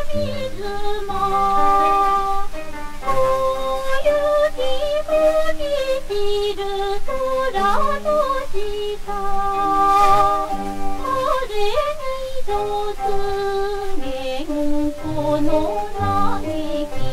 水間大雪降り散る空の下晴れにどすげんこの嘆き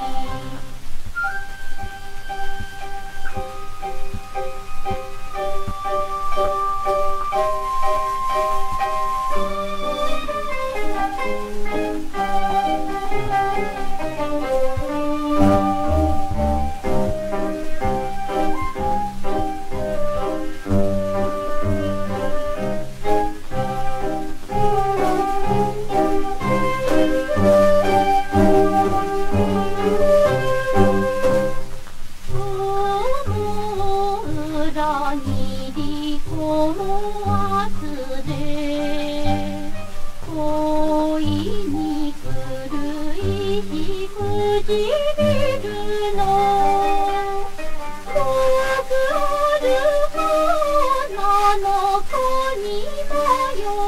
にりこわすで恋に狂いしくじれるの遠くある花の子にもよ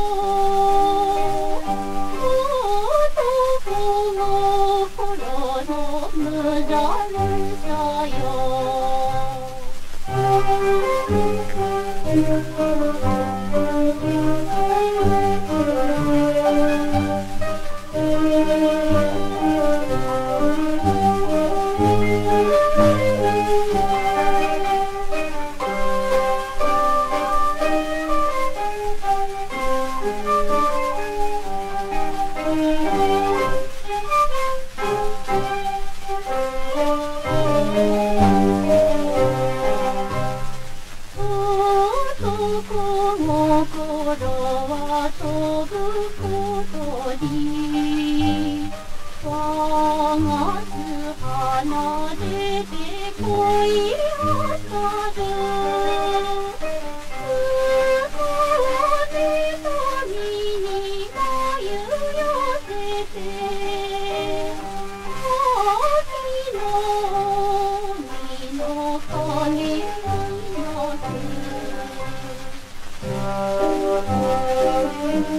男心の無駄さよ心は飛ぶことに探す花で恋あたる風の実に眉寄せて秋の実の影に乗せThank you.